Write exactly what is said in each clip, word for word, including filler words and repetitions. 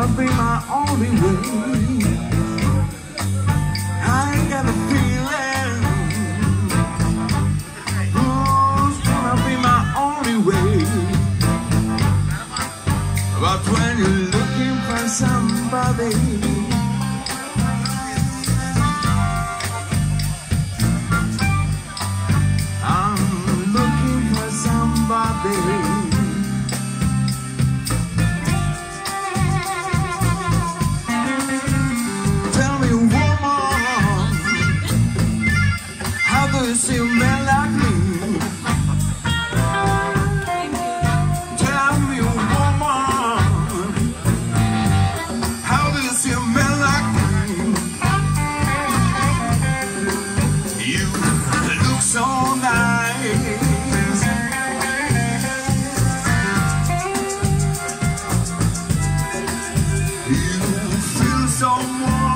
gonna be my only way. I ain't got a feeling who's gonna be my only way. But when you're looking for somebody, I'm looking for somebody. See a man like me. Tell me, woman, how do you see a man like me? You look so nice. You feel so warm.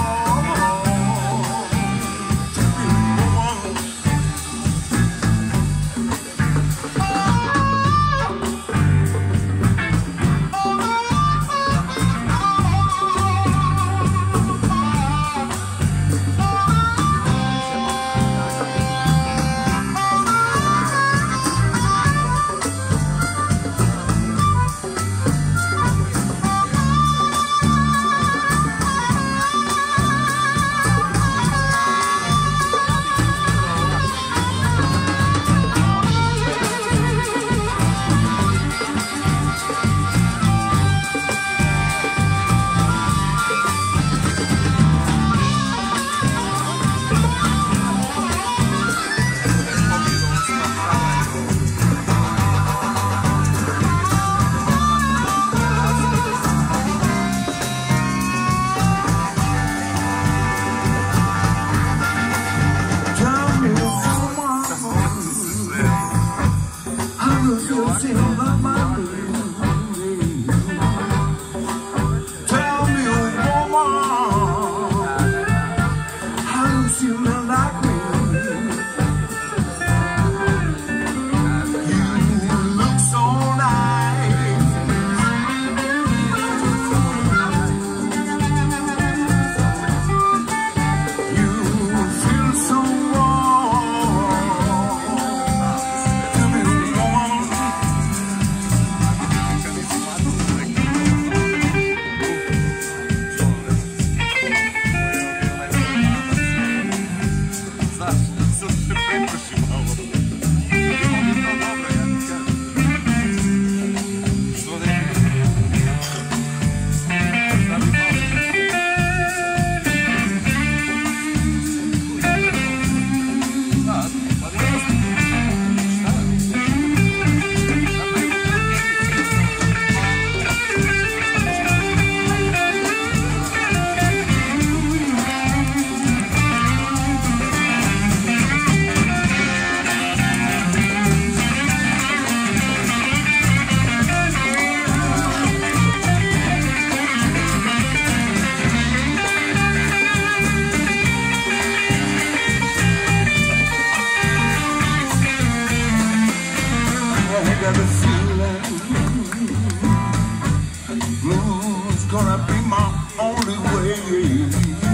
Blues gonna be my only way.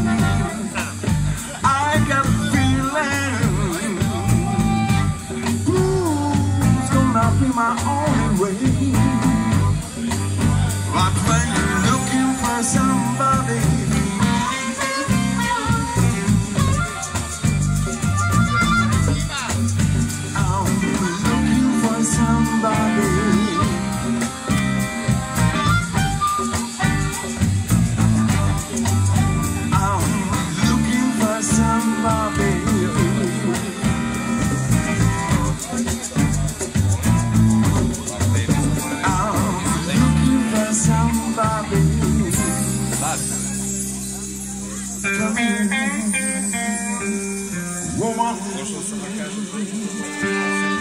I got a feeling blues gonna be my only way. But when you're looking for somebody, I'm looking for somebody. Woman,